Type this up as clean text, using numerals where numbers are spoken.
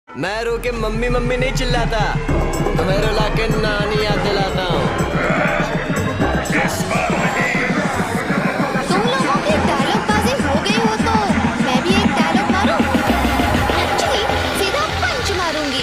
मैं रो के mummy mummy नहीं चिल्लाता, तुम्हें रुला के नानी याद दिलाता हूँ। तुम लोगों की डायलॉग बाजी हो गई हो तो मैं भी एक डायलॉग मारूं? एक्चुअली सीधा पंच मारूंगी।